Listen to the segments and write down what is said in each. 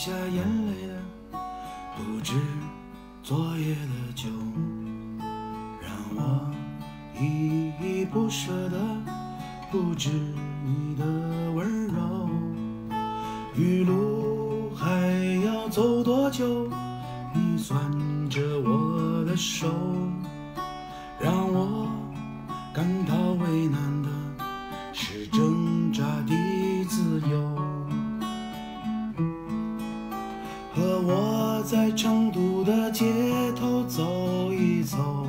下眼泪的不止昨夜的酒，让我依依不舍的不止你的温柔。余路还要走多久？你攥着我的手，让我感到为难的是挣扎的自由。和我在成都的街头走一走，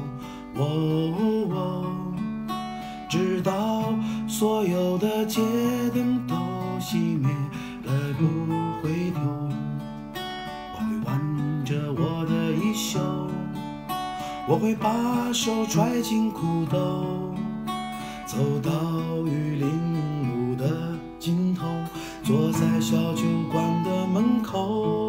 直到所有的街灯都熄灭，来不回头。我会挽着我的衣袖，我会把手揣进裤兜，走到玉林路的尽头，坐在小酒馆的门口。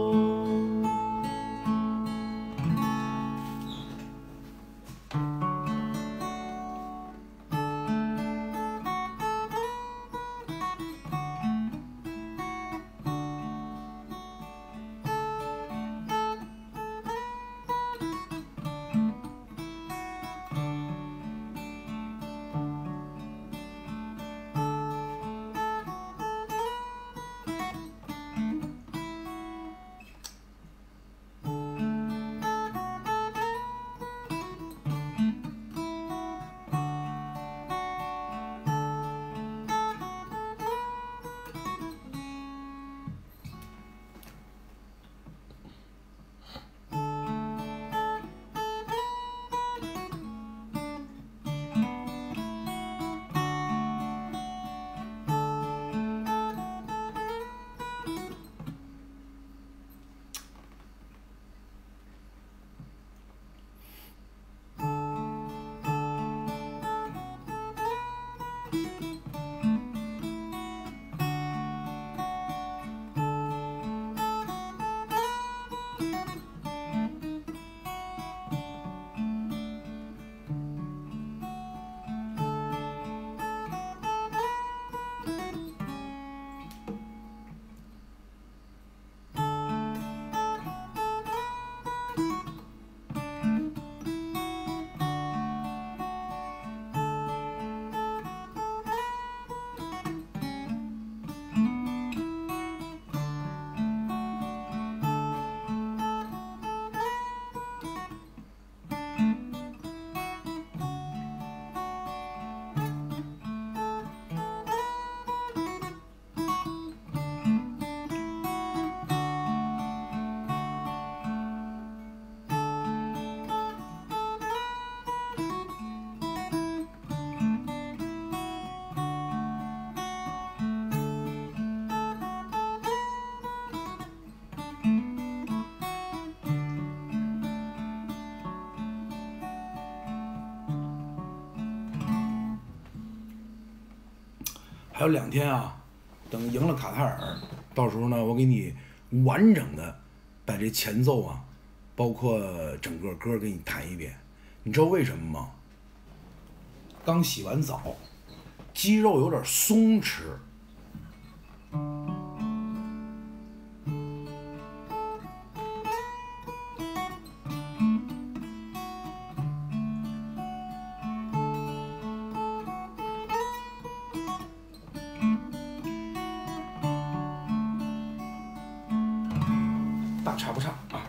还有2天啊，等赢了卡塔尔，到时候呢，我给你完整的把这前奏啊，包括整个歌给你弹一遍。你知道为什么吗？刚洗完澡，肌肉有点松弛。大差不差啊。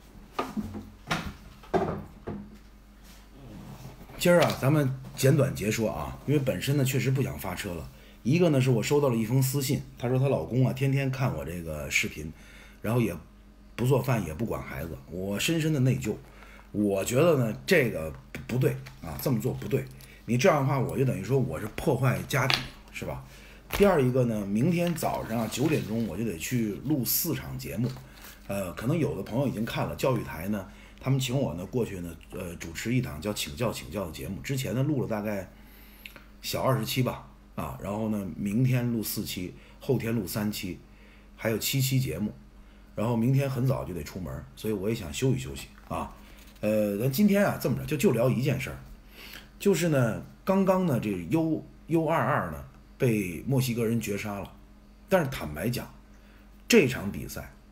今儿啊，咱们简短截说啊，因为本身呢确实不想发车了。一个呢是我收到了一封私信，她说她老公啊天天看我这个视频，然后也不做饭也不管孩子，我深深的内疚。我觉得呢这个不对啊，这么做不对。你这样的话，我就等于说我是破坏家庭，是吧？第二一个呢，明天早上啊9点钟我就得去录4场节目，可能有的朋友已经看了教育台呢。他们请我呢过去呢，主持一档叫请教的节目。之前呢录了大概小20期吧，啊，然后呢明天录4期，后天录3期，还有7期节目。然后明天很早就得出门，所以我也想休息休息啊。咱今天啊这么着就聊一件事儿，就是呢刚刚呢这 U22呢被墨西哥人绝杀了，但是坦白讲，这场比赛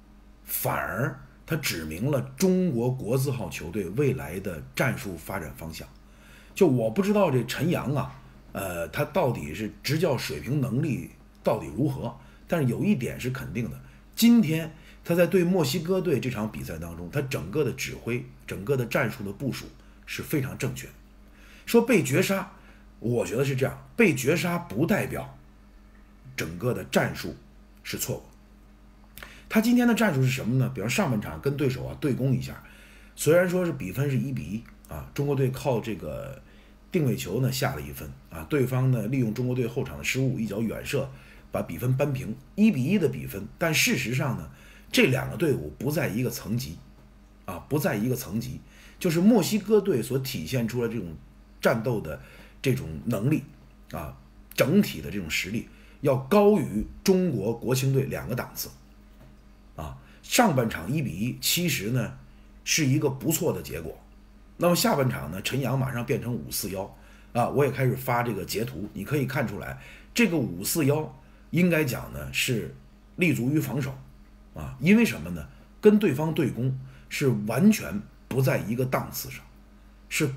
反而它指明了中国国字号球队未来的战术发展方向。就我不知道这陈阳啊，他到底是执教水平能力到底如何，但是有一点是肯定的，今天他在对墨西哥队这场比赛当中，他整个的指挥、整个的战术的部署是非常正确的。说被绝杀，我觉得是这样，被绝杀不代表整个的战术是错误。他今天的战术是什么呢？比如上半场跟对手对攻一下，虽然说是比分是1-1啊，中国队靠这个定位球呢下了一分啊，对方呢利用中国队后场的失误，一脚远射把比分扳平，1-1的比分。但事实上呢，这两个队伍不在一个层级啊，不在一个层级。就是墨西哥队所体现出来这种战斗的这种能力啊，整体的这种实力要高于中国国青队2个档次啊。上半场1-1，其实呢是一个不错的结果。那么下半场呢，陈阳马上变成5-4-1啊，我也开始发这个截图，你可以看出来，这个5-4-1应该讲呢是立足于防守啊，因为什么呢？跟对方对攻是完全不在一个档次上，是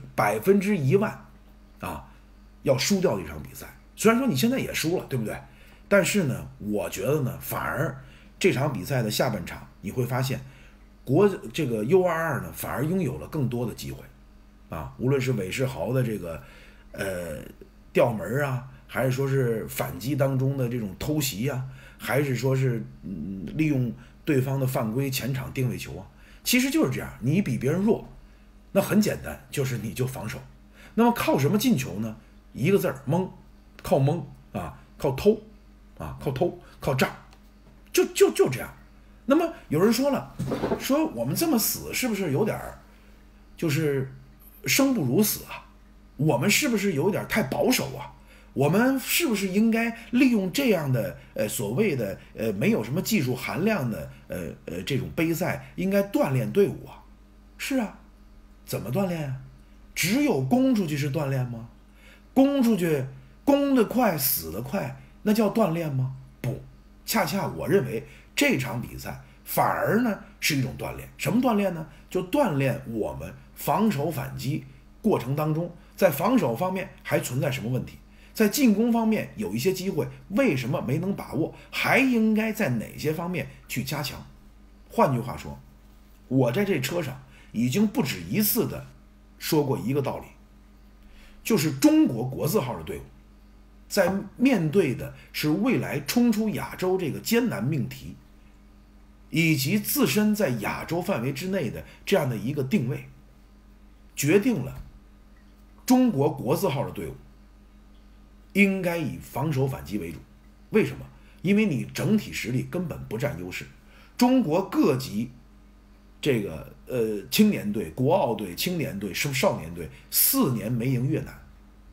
100%啊，要输掉这场比赛。虽然说你现在也输了，对不对？但是呢，我觉得呢，反而这场比赛的下半场，你会发现，这个 U22呢，反而拥有了更多的机会，啊，无论是韦世豪的这个吊门啊，还是说是反击当中的这种偷袭啊，还是说是利用对方的犯规前场定位球啊，其实就是这样，你比别人弱，那很简单，就是你就防守。那么靠什么进球呢？一个字儿，蒙，靠蒙啊，靠偷啊，靠炸，就这样。那么有人说了，说我们这么死是不是有点就是生不如死啊？我们是不是有点太保守啊？我们是不是应该利用这样的所谓的没有什么技术含量的这种杯赛，应该锻炼队伍啊？是啊，怎么锻炼啊？只有攻出去是锻炼吗？攻出去攻得快死得快，那叫锻炼吗？不，恰恰我认为这场比赛反而呢是一种锻炼。什么锻炼呢？就锻炼我们防守反击过程当中，在防守方面还存在什么问题，在进攻方面有一些机会为什么没能把握，还应该在哪些方面去加强。换句话说，我在这车上已经不止一次的说过一个道理，就是中国国字号的队伍在面对的是未来冲出亚洲这个艰难命题，以及自身在亚洲范围之内的这样的一个定位，决定了中国国字号的队伍应该以防守反击为主。为什么？因为你整体实力根本不占优势。中国各级这个青年队、国奥队、青年队、少年队4年没赢越南，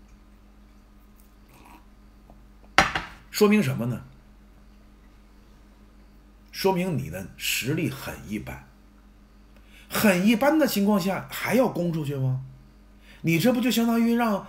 说明什么呢？说明你的实力很一般，很一般的情况下还要攻出去吗？你这不就相当于让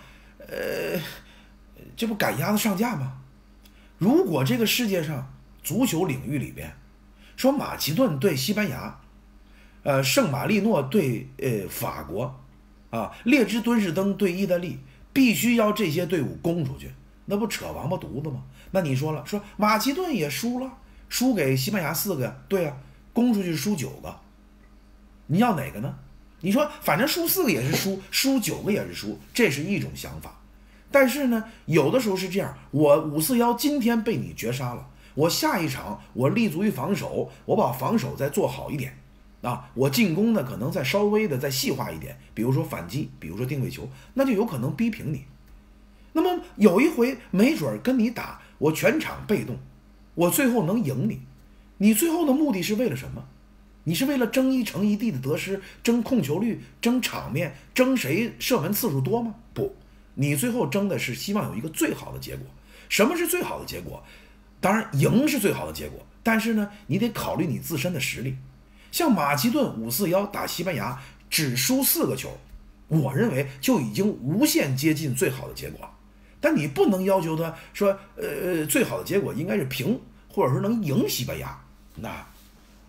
这不赶鸭子上架吗？如果这个世界上足球领域里边说马其顿对西班牙，圣马力诺对法国啊，列支敦士登对意大利，必须要这些队伍攻出去，那不扯王八犊子吗？那你说了，说马其顿也输了，输给西班牙4个呀，对啊，攻出去输9个，你要哪个呢？你说反正输4个也是输，输9个也是输，这是一种想法。但是呢，有的时候是这样，我5-4-1今天被你绝杀了，我下一场我立足于防守，我把防守再做好一点啊，我进攻呢可能再稍微的再细化一点，比如说反击，比如说定位球，那就有可能逼平你。那么有一回没准跟你打，我全场被动，我最后能赢你，你最后的目的是为了什么？你是为了争1城1地的得失，争控球率，争场面，争谁射门次数多吗？不，你最后争的是希望有一个最好的结果。什么是最好的结果？当然赢是最好的结果，但是呢，你得考虑你自身的实力。像马其顿5-4-1打西班牙只输4个球，我认为就已经无限接近最好的结果。但你不能要求他说最好的结果应该是平，或者说能赢西班牙，那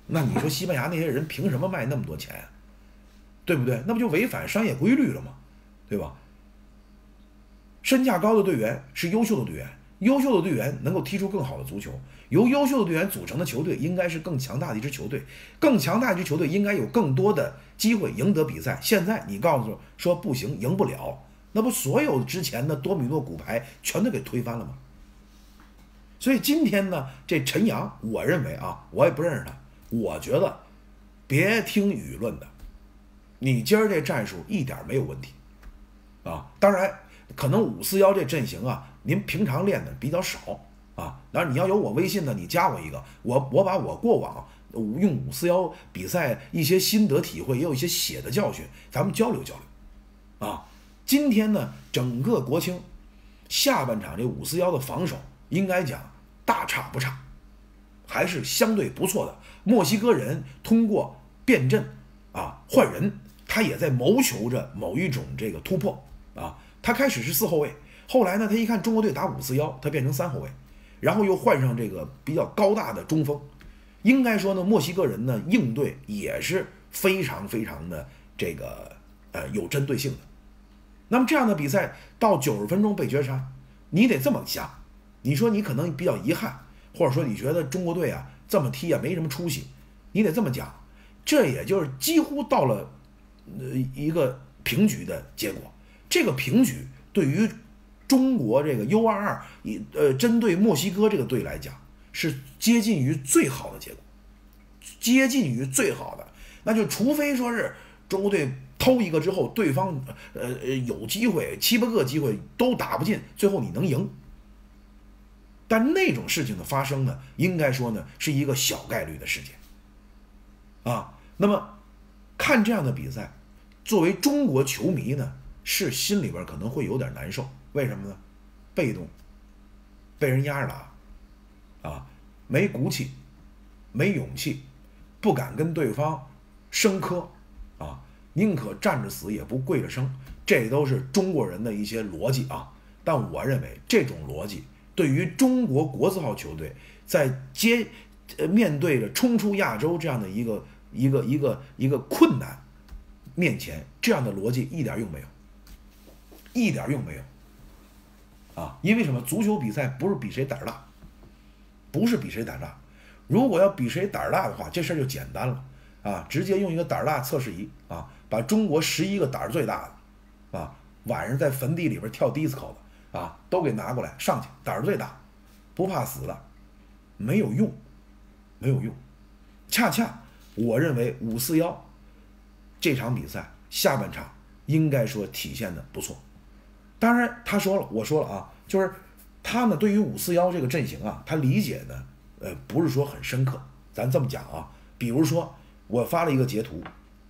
那你说西班牙那些人凭什么卖那么多钱啊？对不对？那不就违反商业规律了吗？对吧？身价高的队员是优秀的队员，优秀的队员能够踢出更好的足球，由优秀的队员组成的球队应该是更强大的一支球队，更强大一支球队应该有更多的机会赢得比赛。现在你告诉我说不行，赢不了，那不所有之前的多米诺骨牌全都给推翻了吗？所以今天呢，这陈阳，我认为啊，我也不认识他，我觉得别听舆论的，你今儿这战术一点没有问题啊。当然，可能541这阵型啊，您平常练的比较少啊。当然，你要有我微信呢，你加我一个，我把我过往用541比赛一些心得体会，也有一些血的教训，咱们交流交流啊。今天呢，整个国青下半场这541的防守，应该讲大差不差，还是相对不错的。墨西哥人通过变阵啊换人，他也在谋求着某一种这个突破啊。他开始是4后卫，后来呢，他一看中国队打541，他变成3后卫，然后又换上这个比较高大的中锋。应该说呢，墨西哥人呢应对也是非常非常的这个有针对性的。那么这样的比赛到90分钟被绝杀，你得这么想，你说你可能比较遗憾，或者说你觉得中国队啊这么踢啊没什么出息，你得这么讲，这也就是几乎到了一个平局的结果。这个平局对于中国这个 U22针对墨西哥这个队来讲是接近于最好的结果，接近于最好的。那就除非说是中国队偷一个之后，对方有机会7、8个机会都打不进，最后你能赢。但那种事情的发生呢，应该说呢是一个小概率的事件啊。那么看这样的比赛，作为中国球迷呢，是心里边可能会有点难受。为什么呢？被动，被人压着打啊，没骨气，没勇气，不敢跟对方生磕啊，宁可站着死也不跪着生，这都是中国人的一些逻辑啊。但我认为这种逻辑对于中国国字号球队在面对着冲出亚洲这样的一个困难面前，这样的逻辑一点用没有，一点用没有啊！因为什么？足球比赛不是比谁胆大，不是比谁胆大。如果要比谁胆大的话，这事儿就简单了啊！直接用一个胆大测试仪啊，把中国11个胆儿最大的啊，晚上在坟地里边跳disco的啊，都给拿过来上去，胆儿最大，不怕死的，没有用，没有用。恰恰我认为541这场比赛下半场应该说体现的不错。当然他说了，我说了啊，就是他呢对于541这个阵型啊，他理解呢不是说很深刻。咱这么讲啊，比如说我发了一个截图，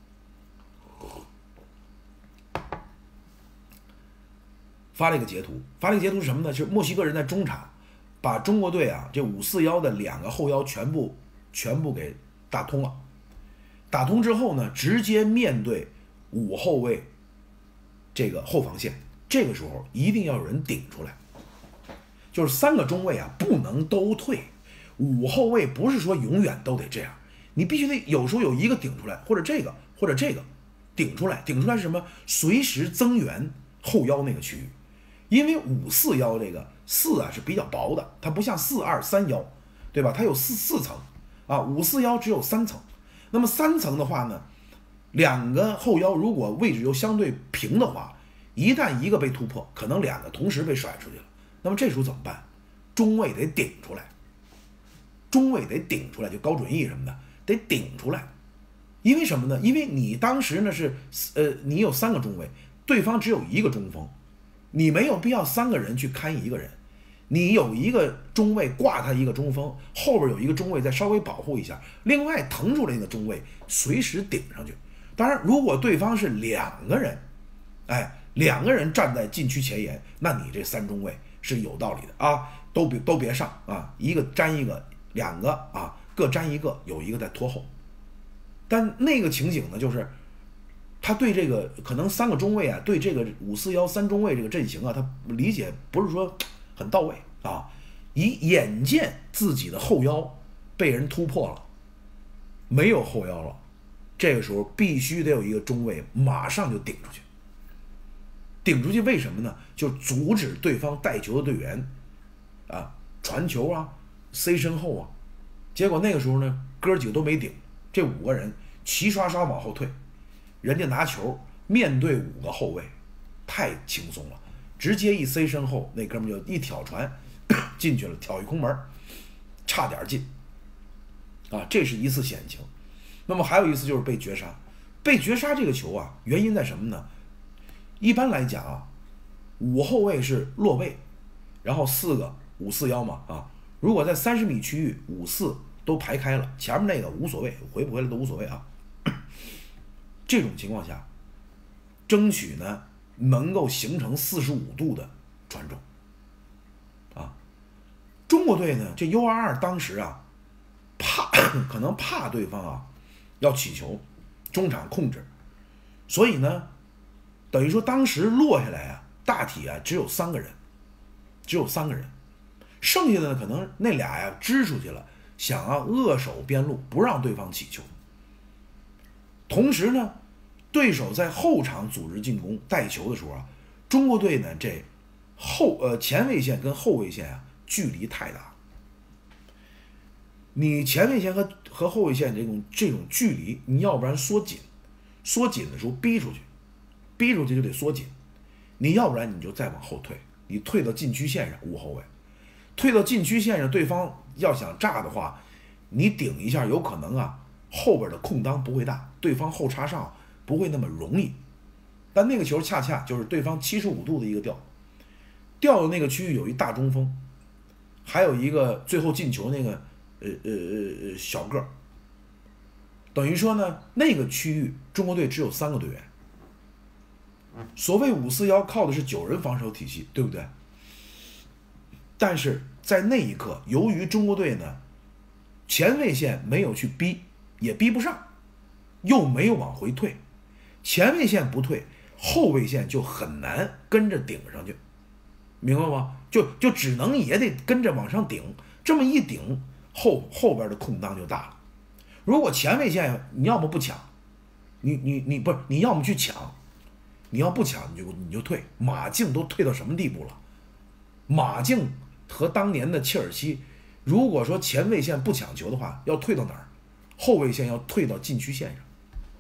发了一个截图是什么呢？就是墨西哥人在中场把中国队啊这541的2个后腰全部给打通了。打通之后呢，直接面对5后卫这个后防线，这个时候一定要有人顶出来，就是3个中卫啊不能都退，5后卫不是说永远都得这样，你必须得有时候有一个顶出来，或者这个顶出来。顶出来是什么？随时增援后腰那个区域。因为541这个4啊是比较薄的，它不像4-2-3-1，对吧？它有四层啊，541只有3层。那么3层的话呢，2个后腰如果位置又相对平的话，一旦一个被突破，可能2个同时被甩出去了。那么这时候怎么办？中卫得顶出来，就高准翼什么的得顶出来。因为什么呢？因为你当时呢是你有3个中卫，对方只有1个中锋，你没有必要3个人去看1个人，你有一个中卫挂他一个中锋，后边有一个中卫再稍微保护一下，另外腾出来的中卫随时顶上去。当然如果对方是2个人，2个人站在禁区前沿，那你这3中卫是有道理的啊，都别上啊，一个粘一个，2个啊各粘一个，有一个在拖后。但那个情景呢，就是他对这个可能3个中卫啊，对这个541 3中卫这个阵型啊，他理解不是说很到位啊，眼见自己的后腰被人突破了， 没有后腰了，这个时候必须得有一个中卫马上就顶出去。顶出去为什么呢？就阻止对方带球的队员啊传球啊塞身后啊。结果那个时候呢，哥几个都没顶，这5个人齐刷刷往后退，人家拿球面对5个后卫，太轻松了，直接一塞身后，那哥们就一挑传进去了，挑一空门，差点进啊，这是一次险情。那么还有一次就是被绝杀，被绝杀这个球啊，原因在什么呢？一般来讲啊，5后卫是落位，然后4个5-4-1嘛啊，如果在30米区域5-4都排开了，前面那个无所谓，回不回来都无所谓啊。这种情况下，争取呢能够形成45度的传中啊。中国队呢，这 U22 当时啊可能怕对方啊要起球，中场控制，所以呢等于说当时落下来啊，大体啊只有3个人，剩下的呢可能那俩呀支出去了，想要扼守边路，不让对方起球。同时呢，对手在后场组织进攻带球的时候啊，中国队呢这前卫线跟后卫线啊距离太大，你前卫线和后卫线这种距离，你要不然缩紧的时候逼出去就得缩紧，你要不然你就再往后退，你退到禁区线上5后卫，退到禁区线上，对方要想炸的话，你顶一下有可能啊后边的空当不会大，对方后插上不会那么容易。但那个球恰恰就是对方75度的一个调的那个区域有一大中锋，还有一个最后进球那个小个儿，等于说呢那个区域中国队只有3个队员。所谓5-4-1靠的是9人防守体系，对不对？但是在那一刻，由于中国队呢前卫线没有去逼，也逼不上，又没有往回退，前卫线不退，后卫线就很难跟着顶上去，明白吗？就只能也得跟着往上顶，这么一顶，后边的空当就大了。如果前卫线你要么不抢，你不是，你要么去抢，你要不抢你就退。马竞都退到什么地步了？马竞和当年的切尔西，如果说前卫线不抢球的话，要退到哪儿？后卫线要退到禁区线上，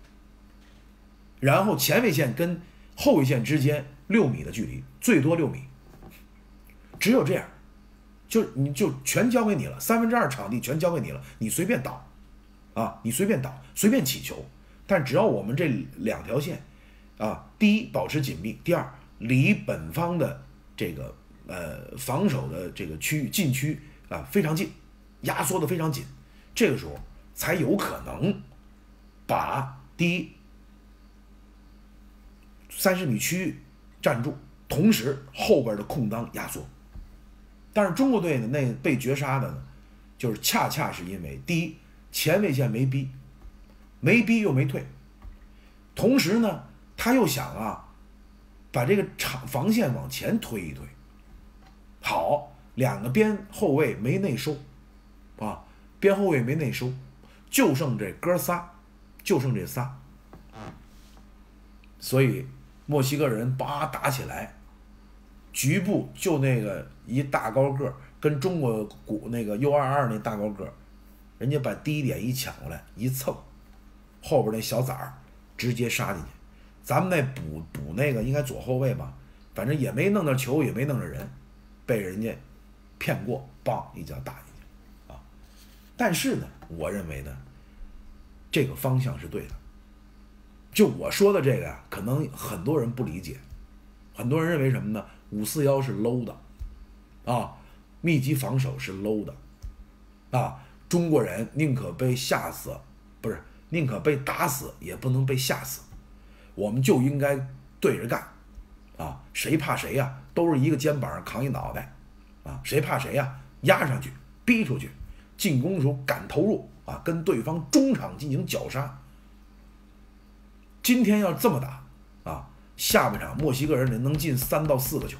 然后前卫线跟后卫线之间6米的距离，最多6米，只有这样，你就全交给你了，2/3场地全交给你了，你随便倒啊，你随便倒，随便起球。但只要我们这2条线啊，第一保持紧密，第二离本方的这个防守的这个区域禁区啊非常近，压缩的非常紧，这个时候才有可能把第一30米区域站住，同时后边的空当压缩。但是中国队呢，那被绝杀的呢，就是恰恰是因为第一前卫线没逼又没退，同时呢他又想啊把这个防线往前推一推，好，2个边后卫没内收啊，边后卫没内收，就剩这哥仨，所以墨西哥人打起来，局部就那个一大高个跟中国那个 U22 那大高个，人家把第一点一抢过来一蹭，后边那小崽儿直接杀进去。咱们那补那个应该左后卫吧，反正也没弄着球，也没弄着人，被人家骗过，棒一脚打进去啊！但是呢，我认为呢，这个方向是对的。就我说的这个呀，可能很多人不理解，很多人认为什么呢？5-4-1是 low 的啊，密集防守是 low 的啊，中国人宁可被吓死，不是宁可被打死，也不能被吓死。我们就应该对着干啊！谁怕谁呀？都是一个肩膀上扛一脑袋啊！谁怕谁呀？压上去，逼出去，进攻的时候敢投入啊，跟对方中场进行绞杀。今天要这么打啊，下半场墨西哥人能进3到4个球，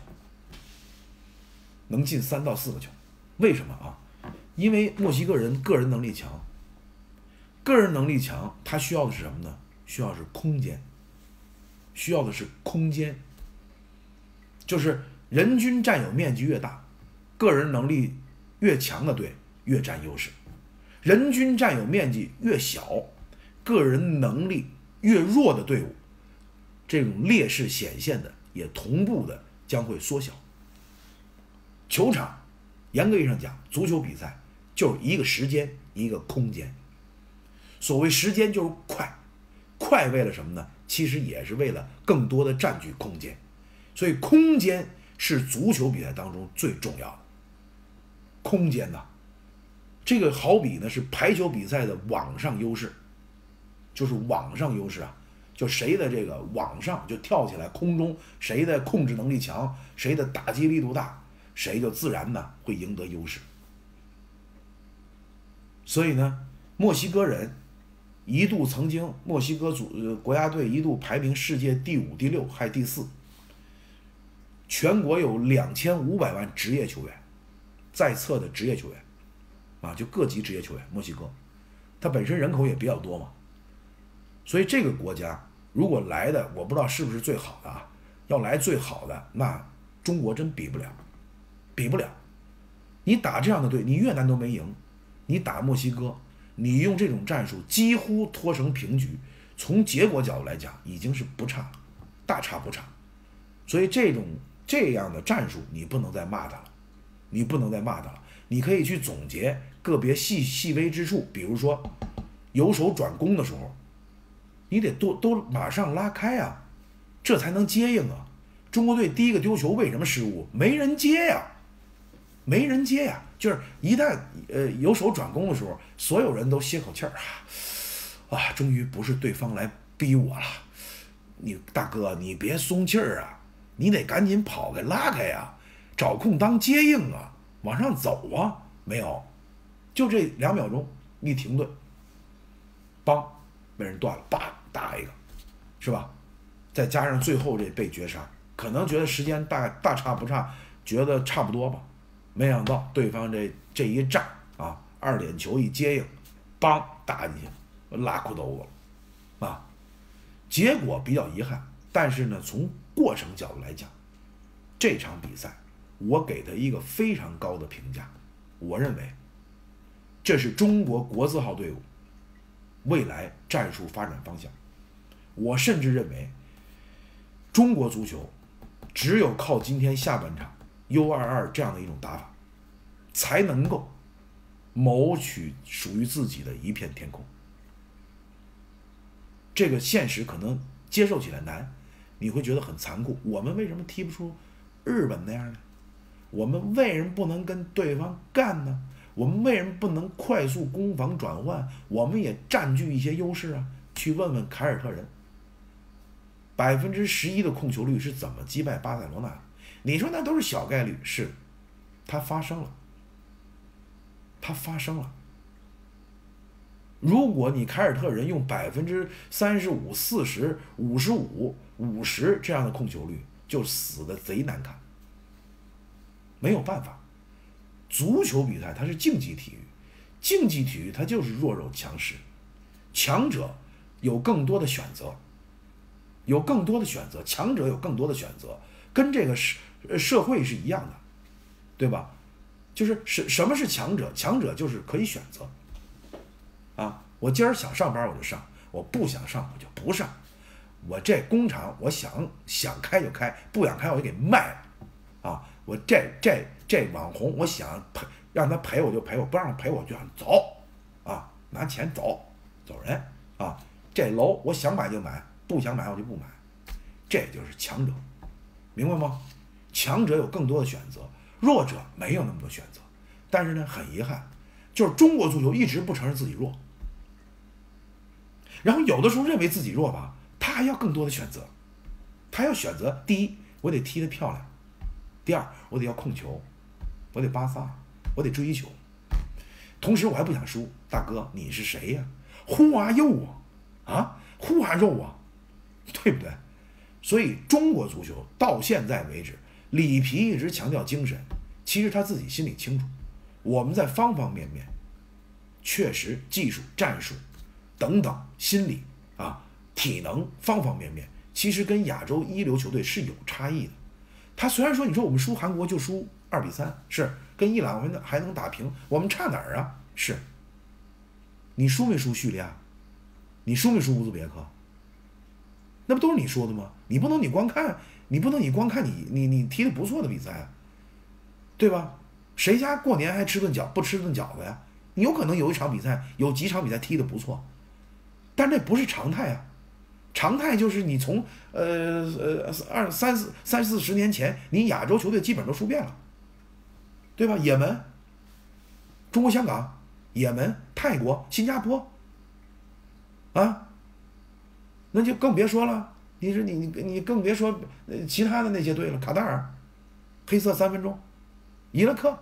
为什么啊？因为墨西哥人个人能力强， 个人能力强，他需要的是什么呢？需要的是空间，需要的是空间，就是人均占有面积越大，个人能力越强的队越占优势；人均占有面积越小，个人能力越弱的队伍，这种劣势显现的也同步的将会缩小。球场，严格意义上讲，足球比赛就是一个时间，一个空间。所谓时间就是快，快为了什么呢？其实也是为了更多的占据空间。所以空间是足球比赛当中最重要的。空间呐，这个好比呢是排球比赛的网上优势，就是网上优势啊，就谁的这个网上就跳起来空中，谁的控制能力强，谁的打击力度大，谁就自然呢会赢得优势。所以呢，墨西哥人一度曾经，墨西哥国家队一度排名世界第5、第6还第4，全国有2500万职业球员，在册的职业球员啊，就各级职业球员。墨西哥它本身人口也比较多嘛，所以这个国家如果来的，我不知道是不是最好的啊，要来最好的，那中国真比不了，比不了。你打这样的队，你越南都没赢，你打墨西哥，你用这种战术几乎拖成平局，从结果角度来讲已经是不差，大差不差。所以这样的战术你不能再骂他了，你不能再骂他了。你可以去总结个别细微之处，比如说由守转攻的时候，你得都马上拉开啊，这才能接应啊。中国队第一个丢球为什么失误？没人接呀，没人接呀。就是一旦由守转攻的时候，所有人都歇口气儿啊，终于不是对方来逼我了。你大哥，你别松气儿啊，你得赶紧跑开拉开呀，找空当接应啊，往上走啊。没有，就这2秒钟一停顿，梆，被人断了，叭打一个，是吧？再加上最后这被绝杀，可能觉得时间大差不差，觉得差不多吧。没想到对方这一炸啊，2点球一接应，梆打进去，拉裤兜子了啊！结果比较遗憾，但是呢，从过程角度来讲，这场比赛我给他一个非常高的评价。我认为这是中国国字号队伍未来战术发展方向。我甚至认为，中国足球只有靠今天下半场U22这样的一种打法，才能够谋取属于自己的一片天空。这个现实可能接受起来难，你会觉得很残酷。我们为什么踢不出日本那样呢？我们为什么不能跟对方干呢？我们为什么不能快速攻防转换？我们也占据一些优势啊！去问问凯尔特人，11%的控球率是怎么击败巴塞罗那的？你说那都是小概率，是，它发生了，它发生了。如果你凯尔特人用35%、40%、55%、50%这样的控球率，就死得贼难看。没有办法，足球比赛它是竞技体育，竞技体育它就是弱肉强食，强者有更多的选择，有更多的选择，强者有更多的选择，跟这个社会是一样的，对吧？就是什么是强者？强者就是可以选择啊，我今儿想上班我就上，我不想上我就不上，我这工厂我想开就开，不想开我就给卖了啊。我这网红，我想让他陪我就陪我，不让陪我就让走啊，拿钱走人啊。这楼我想买就买，不想买我就不买，这就是强者，明白吗？强者有更多的选择，弱者没有那么多选择。但是呢，很遗憾，就是中国足球一直不承认自己弱，然后有的时候认为自己弱吧，他还要更多的选择，他要选择第一，我得踢得漂亮。第二，我得要控球，我得巴萨，我得追求，同时我还不想输。大哥，你是谁呀？Who are you 啊？Who are you 啊？对不对？所以中国足球到现在为止，里皮一直强调精神，其实他自己心里清楚，我们在方方面面确实技术战术等等，心理啊、体能方方面面，其实跟亚洲一流球队是有差异的。他虽然说你说我们输韩国就输2-3，是跟伊朗我们还能打平，我们差哪儿啊？是，你输没输叙利亚？你输没输乌兹别克？那不都是你说的吗？你不能你光看你踢的不错的比赛啊，对吧？谁家过年还不吃顿饺子呀？你有可能有几场比赛踢的不错，但这不是常态啊。常态就是你从30-40年前，你亚洲球队基本都输遍了，对吧？也门、中国香港、也门、泰国、新加坡，啊，那就更别说了。你更别说其他的那些队了，卡塔尔、黑色3分钟、伊拉克，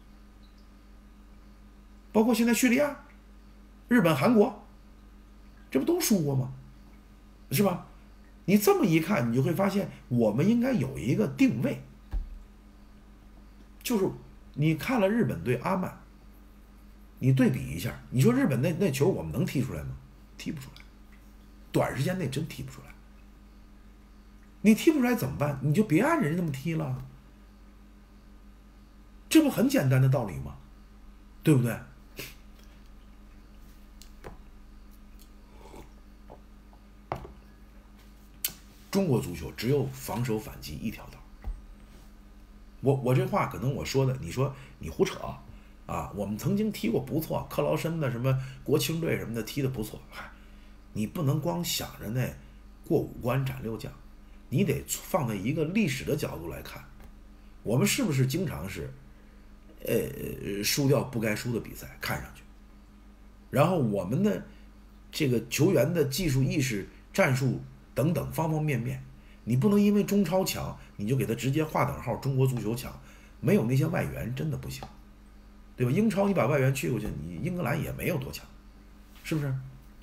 包括现在叙利亚、日本、韩国，这不都输过吗？是吧？你这么一看，你就会发现我们应该有一个定位，就是你看了日本队阿曼，你对比一下，你说日本那球我们能踢出来吗？踢不出来，短时间内真踢不出来。你踢不出来怎么办？你就别按人家那么踢了，这不很简单的道理吗？对不对？中国足球只有防守反击一条道。我这话可能我说的，你说你胡扯啊！我们曾经踢过不错，克劳申的什么国青队什么的踢得不错，嗨，你不能光想着那过5关斩6将，你得放在一个历史的角度来看，我们是不是经常是输掉不该输的比赛，看上去，然后我们的这个球员的技术意识、战术等等方方面面，你不能因为中超强你就给他直接划等号，中国足球强，没有那些外援真的不行，对吧？英超你把外援去过去，你英格兰也没有多强，是不是？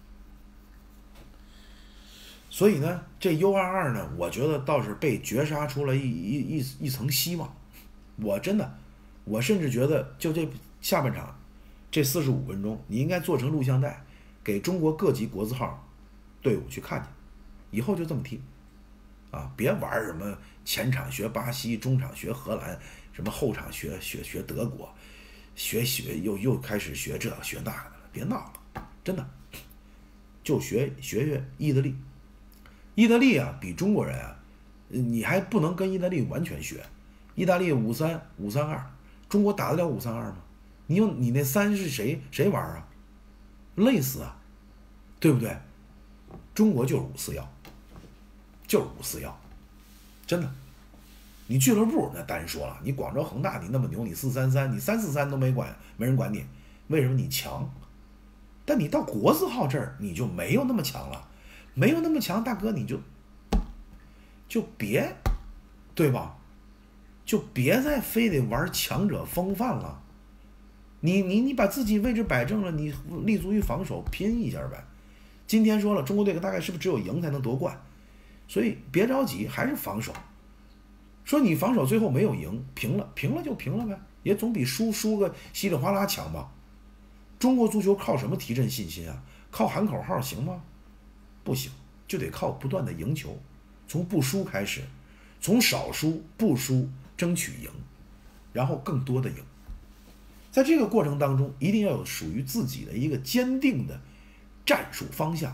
所以呢，这 U22呢，我觉得倒是被绝杀出了一层希望。我甚至觉得，就这下半场这45分钟，你应该做成录像带，给中国各级国字号队伍去看去，以后就这么踢，啊，别玩什么前场学巴西，中场学荷兰，什么后场学德国，又开始学这学那的了，别闹了，真的，就学意大利。意大利啊，比中国人啊，你还不能跟意大利完全学。意大利5-3、5-3-2，中国打得了5-3-2吗？你那3是谁玩啊？累死啊，对不对？中国就是5-4-1，就是5-4-1，真的。你俱乐部那单说了，你广州恒大你那么牛，你4-3-3，你3-4-3都没人管你，为什么你强？但你到国字号这儿你就没有那么强了。没有那么强，大哥你就别，对吧？就别再非得玩强者风范了。你把自己位置摆正了，你立足于防守，拼一下呗。今天说了，中国队大概是不是只有赢才能夺冠？所以别着急，还是防守。说你防守最后没有赢，平了就平了呗，也总比输个稀里哗啦强吧。中国足球靠什么提振信心啊？靠喊口号行吗？不行，就得靠不断的赢球，从不输开始，从少输不输争取赢，然后更多的赢。在这个过程当中，一定要有属于自己的一个坚定的战术方向，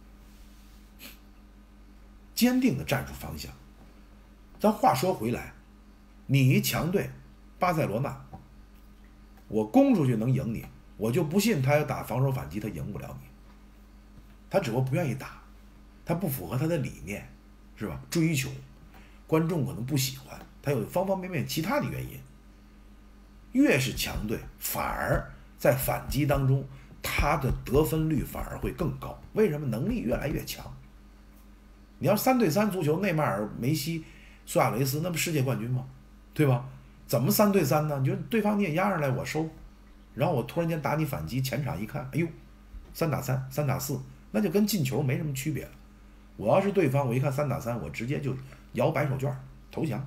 坚定的战术方向。咱话说回来，你一强队巴塞罗那，我攻出去能赢你，我就不信他要打防守反击他赢不了你。他只不过不愿意打，他不符合他的理念，是吧？追求观众可能不喜欢，他有方方面面其他的原因。越是强队，反而在反击当中，他的得分率反而会更高。为什么？能力越来越强。你要3-3足球，内马尔、梅西、苏亚雷斯，那不世界冠军吗？对吧？怎么3-3呢？你就对方你也压上来，我收，然后我突然间打你反击，前场一看，哎呦，3-3、3-4。那就跟进球没什么区别了。我要是对方，我一看3-3，我直接就摇摆手绢投降。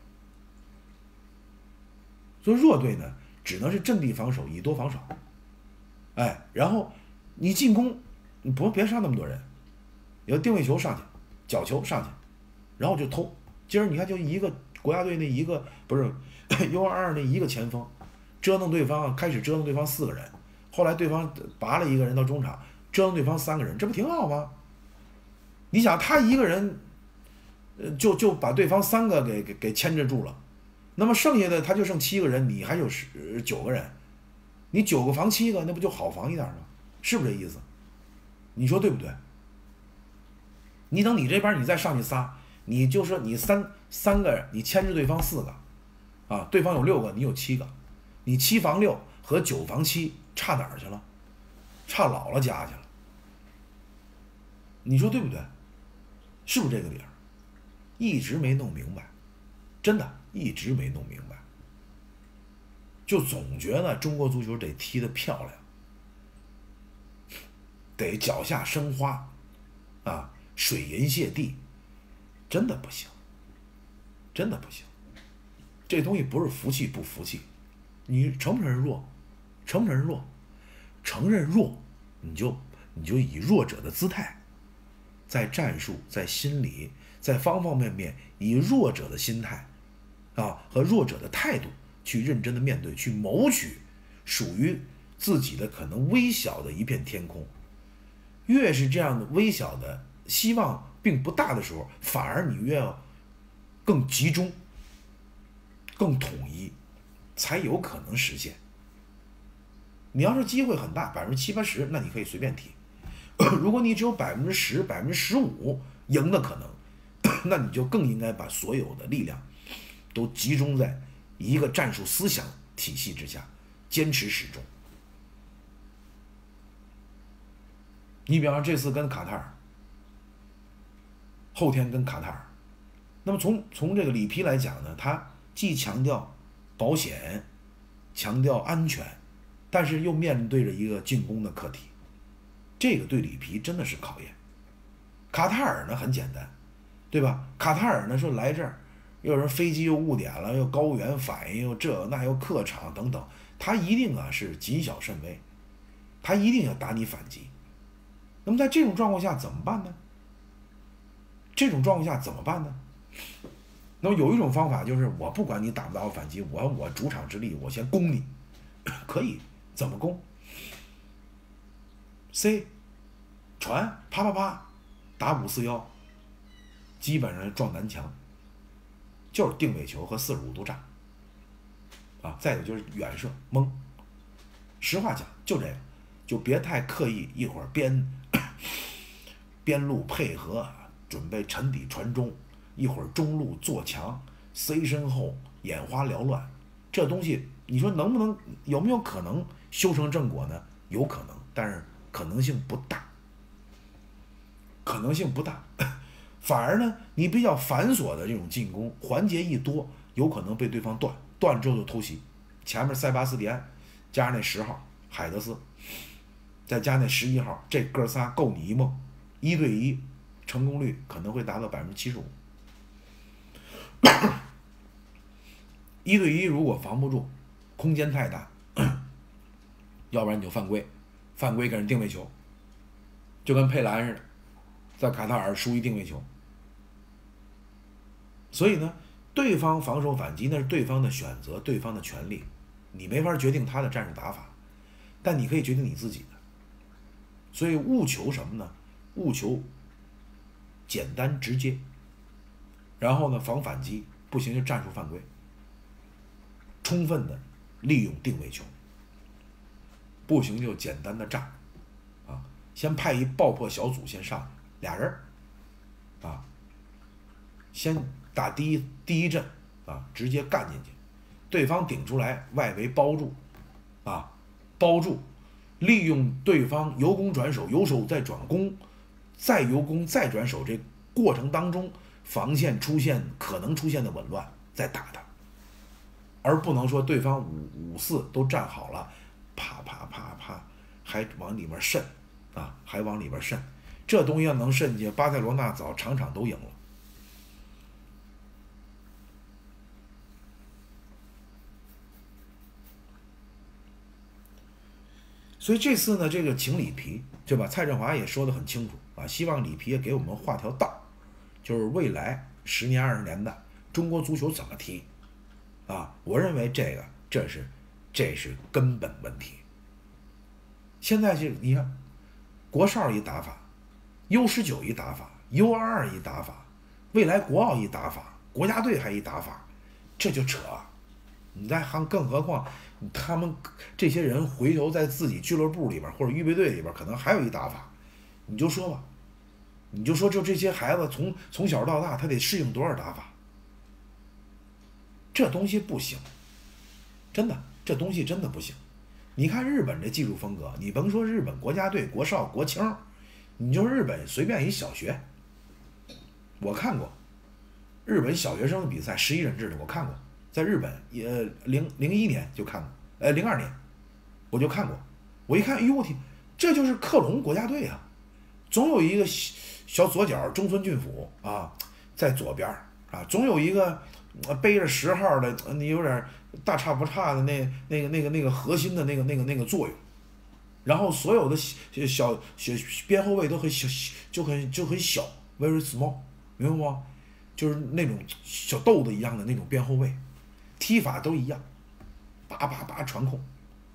所以弱队呢，只能是阵地防守，以多防少。哎，然后你进攻， 你别上那么多人，有定位球上去，角球上去，然后就偷。今儿你看就一个国家队那一个不是 U22那一个前锋，折腾对方开始折腾对方4个人，后来对方拔了1个人到中场，折腾对方3个人，这不挺好吗？你想他一个人，就把对方3个给牵制住了，那么剩下的他就剩7个人，你还有9个人，你9个防7个，那不就好防一点吗？是不是这意思？你说对不对？你等你这边你再上去仨，你就说你三个人，你牵制对方4个，啊，对方有6个，你有7个，你7防6和9防7差哪儿去了？差老了家去了。你说对不对？是不是这个理儿？一直没弄明白，真的一直没弄明白，就总觉得中国足球得踢得漂亮，得脚下生花，啊，水银泻地，真的不行，真的不行。这东西不是服气不服气，你承不承认弱？承不承认弱？承认弱，你就以弱者的姿态，在战术、在心理、在方方面面，以弱者的心态，啊和弱者的态度去认真的面对，去谋取属于自己的可能微小的一片天空。越是这样的微小的希望并不大的时候，反而你越要更集中、更统一，才有可能实现。你要是机会很大，70%、80%，那你可以随便踢。如果你只有10%、15%赢的可能，那你就更应该把所有的力量都集中在一个战术思想体系之下，坚持始终。你比方说这次跟卡塔尔，后天跟卡塔尔，那么从这个里皮来讲呢，他既强调保险，强调安全，但是又面对着一个进攻的课题，这个对里皮真的是考验。卡塔尔呢很简单，对吧？卡塔尔呢说来这儿，又人飞机又误点了，又高原反应，又这那又客场等等，他一定是谨小慎微，他一定要打你反击。那么在这种状况下怎么办呢？那么有一种方法就是，我不管你打不打我反击，我主场之力，我先攻你，可以怎么攻 ？C 传啪啪啪打541，基本上撞南墙，就是定位球和45度炸，啊，再有就是远射蒙。实话讲，就这个，就别太刻意，一会儿边路配合，准备沉底传中，一会儿中路做强，塞身后眼花缭乱，这东西你说能不能，有没有可能修成正果呢？有可能，但是可能性不大，反而呢，你比较繁琐的这种进攻环节一多，有可能被对方断之后就偷袭。前面塞巴斯蒂安加上那10号海德斯，再加那11号，这哥仨够你一梦，1对1成功率可能会达到75%。1对1如果防不住，空间太大，要不然你就犯规给人定位球，就跟佩兰似的，在卡塔尔输一定位球。所以呢，对方防守反击那是对方的选择，对方的权利，你没法决定他的战术打法，但你可以决定你自己的。所以务求什么呢？务求简单直接，然后呢防反击，不行就战术犯规，充分的利用定位球，不行就简单的炸，啊，先派一爆破小组先上去，2人，啊，先打第一阵，啊，直接干进去，对方顶出来，外围包住，啊，包住，利用对方由攻转守，由守再转攻，再由攻再转守，这过程当中防线可能出现的紊乱，再打他，而不能说对方5-4都站好了，啪啪啪啪还往里面渗，啊，还往里边渗，这东西要能渗进去，巴塞罗那早场都赢了。 所以这次呢，这个请里皮，对吧？蔡振华也说得很清楚啊，希望里皮也给我们画条道，就是未来10年20年的中国足球怎么踢啊？我认为这是根本问题。现在你看，国少一打法，U19一打法，U22一打法，未来国奥一打法，国家队还一打法，这就扯。你更何况他们这些人回头在自己俱乐部里边或者预备队里边可能还有一打法，你就说吧，就这些孩子从小到大他得适应多少打法，这东西不行，真的，这东西真的不行。你看日本这技术风格，你甭说日本国家队、国少、国青，你就日本随便一小学，我看过日本小学生的比赛，11人制的我看过，在日本01年就看过，02年我就看过，我一看，哎呦我天，这就是克隆国家队啊！总有一个小左脚中村俊辅啊，在左边啊，总有一个背着10号的，你有点大差不差的那个核心的那个作用，然后所有的小边后卫都很小，就很小 ，very small， 明白吗？就是那种小豆子一样的那种边后卫，踢法都一样，叭传控。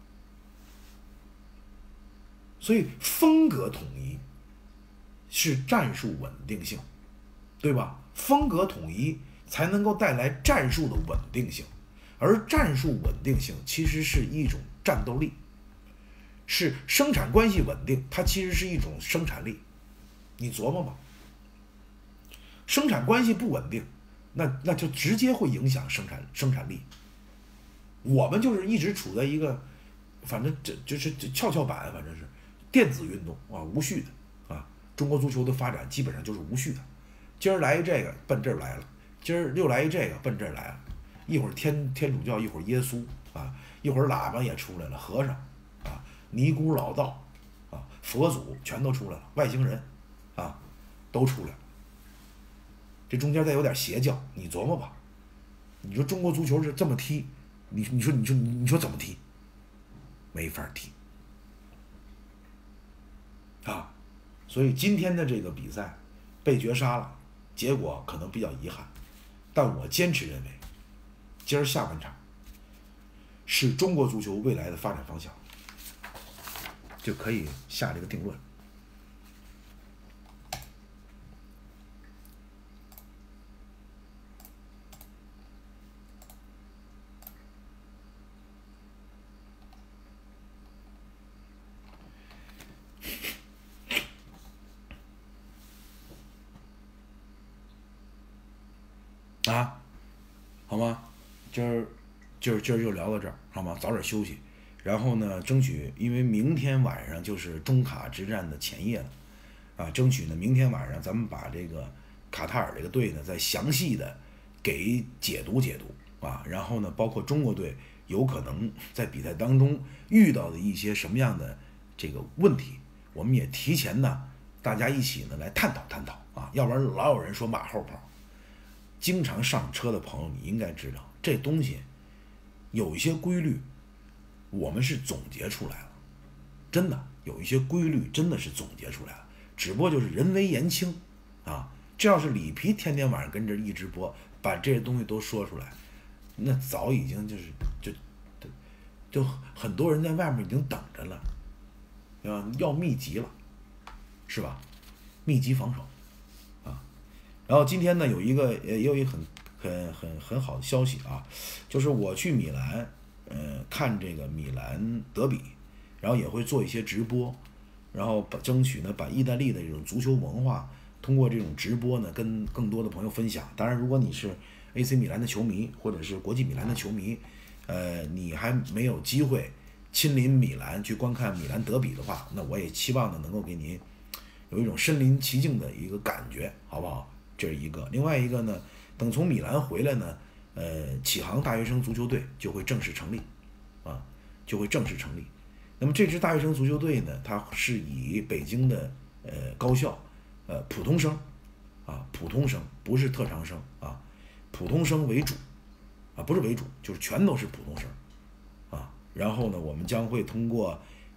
所以风格统一是战术稳定性，对吧？风格统一才能够带来战术的稳定性，而战术稳定性其实是一种战斗力，是生产关系稳定，它其实是一种生产力。你琢磨吧，生产关系不稳定，那就直接会影响生产力。我们就是一直处在一个，反正这就是跷跷板，反正是电子运动啊，无序的啊。中国足球的发展基本上就是无序的，今儿来一这个奔这儿来了，今儿又来一这个奔这儿来了，一会儿天主教，一会儿耶稣啊，一会儿喇叭也出来了，和尚啊，尼姑老道啊，佛祖全都出来了，外星人啊都出来了。这中间再有点邪教，你琢磨吧。你说中国足球是这么踢，你说怎么踢？没法踢啊！所以今天的这个比赛被绝杀了，结果可能比较遗憾，但我坚持认为，今儿下半场是中国足球未来的发展方向，就可以下这个定论。啊，好吗？今儿就聊到这儿，好吗？早点休息，然后呢，争取因为明天晚上就是中卡之战的前夜了，啊，争取呢明天晚上咱们把这个卡塔尔这个队呢再详细的给解读啊，然后呢，包括中国队有可能在比赛当中遇到的一些什么样的这个问题，我们也提前呢大家一起呢来探讨啊，要不然老有人说马后炮。经常上车的朋友，你应该知道这东西有一些规律，我们是总结出来了，真的有一些规律真的是总结出来了，只不过就是人微言轻啊。这要是里皮天天晚上跟着一直播，把这些东西都说出来，那早已经就很多人在外面已经等着了，对吧？要密集了，是吧？密集防守。然后今天呢，有一个很好的消息啊，就是我去米兰，看这个米兰德比，然后也会做一些直播，然后争取呢把意大利的这种足球文化通过这种直播呢跟更多的朋友分享。当然，如果你是 AC 米兰的球迷或者是国际米兰的球迷，你还没有机会亲临米兰去观看米兰德比的话，那我也期望呢能够给您有一种身临其境的一个感觉，好不好？这是一个，另外一个呢，等从米兰回来呢，启航大学生足球队就会正式成立，啊，就会正式成立。那么这支大学生足球队呢，它是以北京的高校普通生啊，普通生不是特长生啊，普通生为主啊，不是为主，就是全都是普通生啊。然后呢，我们将会通过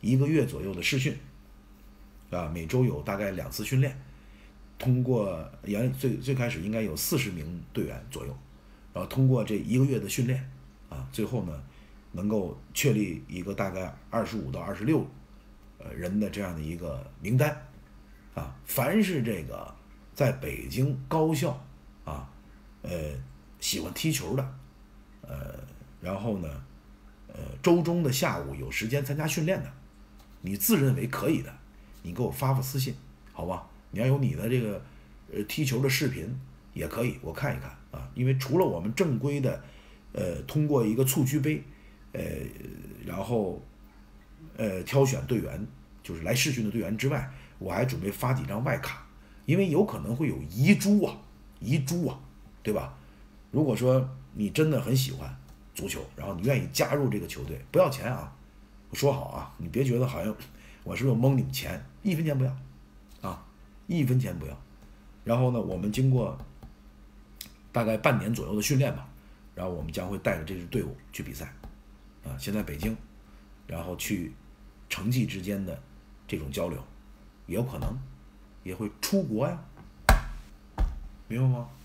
1个月左右的试训，啊，每周有大概2次训练，通过最开始应该有40名队员左右，然后通过这1个月的训练，啊，最后呢能够确立一个大概25到26人的这样的一个名单，啊，凡是这个在北京高校啊，喜欢踢球的，然后呢，周中的下午有时间参加训练的，你自认为可以的，你给我发私信，好吧？你要有你的这个踢球的视频也可以，我看一看啊。因为除了我们正规的通过一个蹴鞠杯然后挑选队员，就是来试训的队员之外，我还准备发几张外卡，因为有可能会有遗珠啊，对吧？如果说你真的很喜欢足球，然后你愿意加入这个球队，不要钱啊，我说好啊，你别觉得好像我是不是蒙你们钱，1分钱不要啊，1分钱不要。然后呢，我们经过大概半年左右的训练吧，然后我们将会带着这支队伍去比赛，啊，先在北京，然后去城际之间的这种交流，也有可能也会出国呀，明白吗？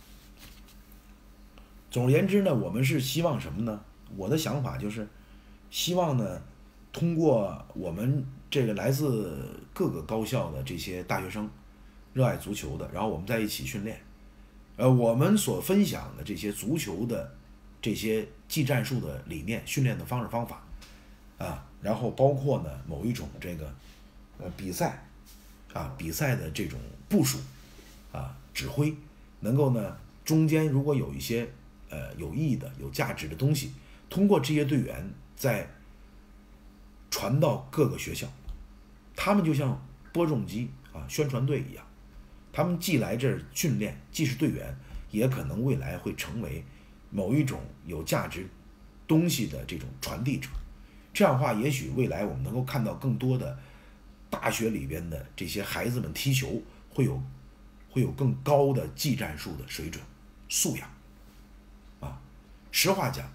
总而言之呢，我们是希望什么呢？我的想法就是希望呢，通过我们这个来自各个高校的这些大学生，热爱足球的，然后我们在一起训练，我们所分享的这些足球的这些技战术的理念、训练的方式方法啊，然后包括呢某一种这个比赛的这种部署啊、指挥，能够呢中间如果有一些有意义的、有价值的东西，通过这些队员再传到各个学校，他们就像播种机啊、宣传队一样，他们既来这儿训练，既是队员，也可能未来会成为某一种有价值东西的这种传递者。这样的话，也许未来我们能够看到更多的大学里边的这些孩子们踢球会有更高的技战术的水准素养。实话讲，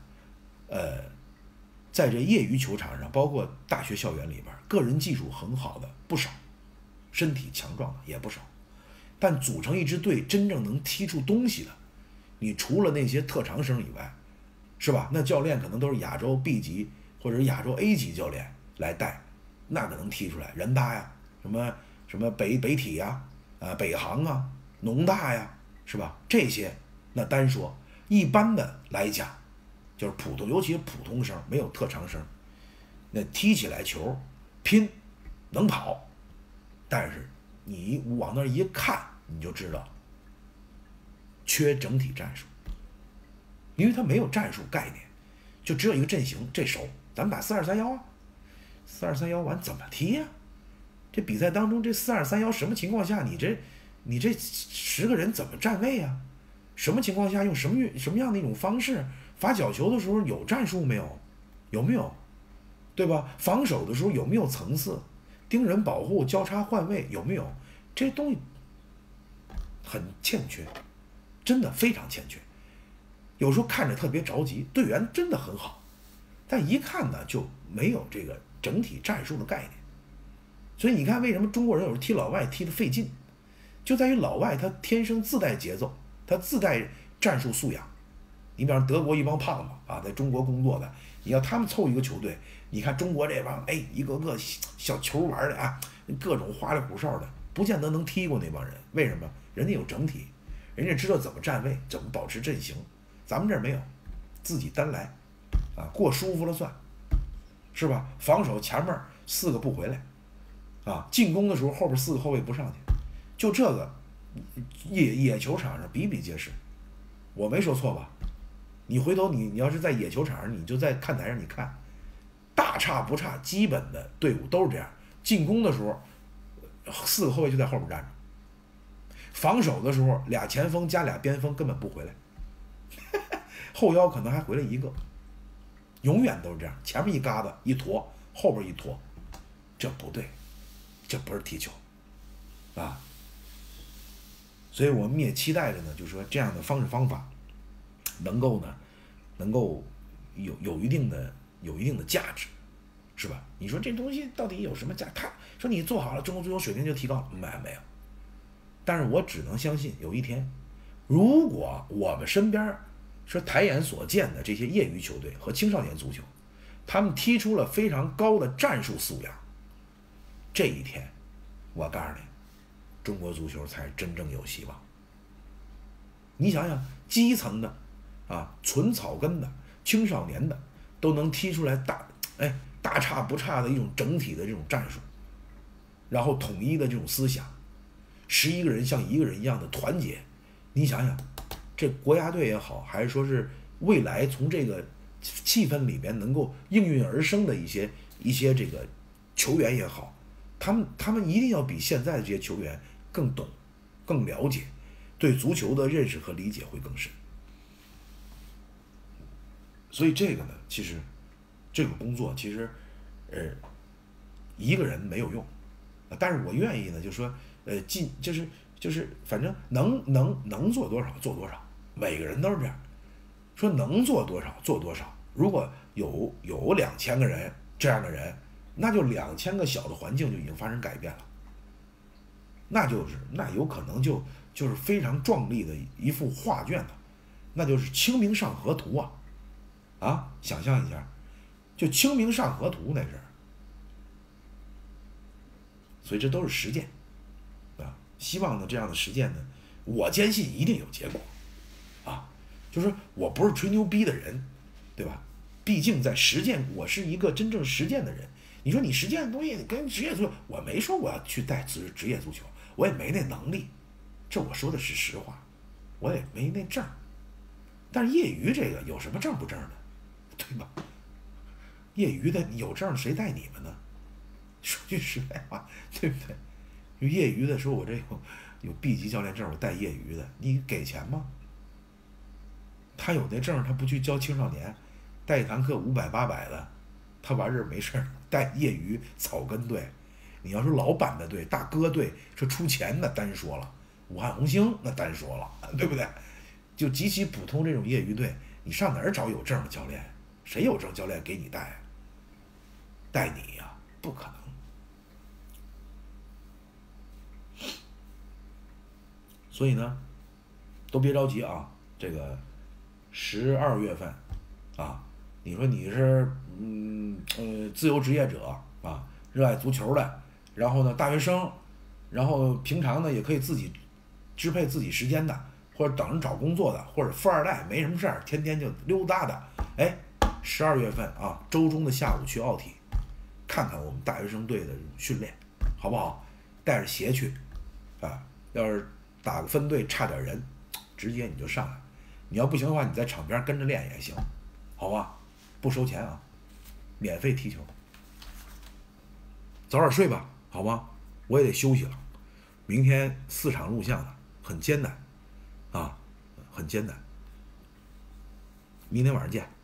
在这业余球场上，包括大学校园里边，个人技术很好的不少，身体强壮的也不少，但组成一支队真正能踢出东西的，你除了那些特长生以外，是吧？那教练可能都是亚洲 B 级或者亚洲 A 级教练来带，那个能踢出来，人大呀，什么北体呀，北航啊，农大呀，是吧？这些那单说。一般的来讲，就是普通，尤其是普通生，没有特长生，那踢起来球拼能跑，但是你往那一看，你就知道缺整体战术，因为他没有战术概念，就只有一个阵型，这手咱们打4-2-3-1啊，4-2-3-1完怎么踢呀？这比赛当中这4-2-3-1什么情况下你这10个人怎么站位啊？什么情况下用什么样的一种方式？罚角球的时候有战术没有？有没有？对吧？防守的时候有没有层次？盯人保护、交叉换位有没有？这东西很欠缺，真的非常欠缺。有时候看着特别着急，队员真的很好，但一看呢就没有这个整体战术的概念。所以你看，为什么中国人有时候踢老外踢得费劲，就在于老外他天生自带节奏。他自带战术素养，你比方德国一帮胖子啊，在中国工作的，你要他们凑一个球队，你看中国这帮一个个小球玩的啊，各种花里胡哨的，不见得能踢过那帮人。为什么？人家有整体，人家知道怎么站位，怎么保持阵型，咱们这儿没有，自己单来啊，过舒服了算，是吧？防守前面4个不回来啊，进攻的时候后边4个后卫不上去，就这个。野球场上比比皆是，我没说错吧？你回头你要是在野球场上，你就在看台上你看，大差不差，基本的队伍都是这样。进攻的时候4个后卫就在后边站着，防守的时候俩前锋加俩边锋根本不回来，后腰可能还回来1个，永远都是这样，前面一嘎子一坨，后边一坨，这不对，这不是踢球啊。所以我们也期待着呢，就是说这样的方式方法，能够有一定的价值是吧？你说这东西到底有什么价？他说你做好了，中国足球水平就提高了，没有。但是我只能相信，有一天，如果我们身边说抬眼所见的这些业余球队和青少年足球，他们踢出了非常高的战术素养，这一天，我告诉你，中国足球才真正有希望。你想想，基层的啊，纯草根的青少年的，都能踢出来大差不差的一种整体的这种战术，然后统一的这种思想，11个人像一个人一样的团结。你想想，这国家队也好，还是说是未来从这个气氛里边能够应运而生的一些这个球员也好，他们一定要比现在的这些球员更懂、更了解，对足球的认识和理解会更深。所以这个呢，其实这个工作其实一个人没有用，但是我愿意呢，就是说就是反正能做多少做多少，每个人都是这样，说能做多少做多少。如果有2000个人这样的人，那就2000个小的环境就已经发生改变了，那有可能就是非常壮丽的一幅画卷了，那就是清明上河图啊！想象一下，就清明上河图那是。所以这都是实践啊！希望呢这样的实践呢，我坚信一定有结果啊！就是说我不是吹牛逼的人，对吧？毕竟在实践，我是一个真正实践的人。你说你实践的东西跟职业足球，我没说我要去带职业足球，我也没那能力，这我说的是实话，我也没那证。但是业余这个有什么证不证的，对吧？业余的有证谁带你们呢？说句实在话，对不对？就业余的说，我这有 B 级教练证，我带业余的，你给钱吗？他有那证，他不去教青少年，带一堂课500、800的，他玩这没事儿，带业余草根队。你要说老板的队、大哥队，说出钱那单说了，武汉红星那单说了，对不对？就极其普通这种业余队，你上哪儿找有证的教练？谁有证教练给你带？带你呀，不可能。所以呢，都别着急啊，这个12月份啊，你说你是自由职业者啊，热爱足球的，然后呢大学生，然后平常呢也可以自己支配自己时间的，或者等着找工作的，或者富二代没什么事儿，天天就溜达的，哎，12月份啊，周中的下午去奥体看看我们大学生队的训练，好不好？带着鞋去啊，要是打个分队差点人，直接你就上来。你要不行的话，你在场边跟着练也行，好吧？不收钱啊，免费踢球。早点睡吧，好吗？我也得休息了。明天4场录像的，很艰难啊，很艰难。明天晚上见。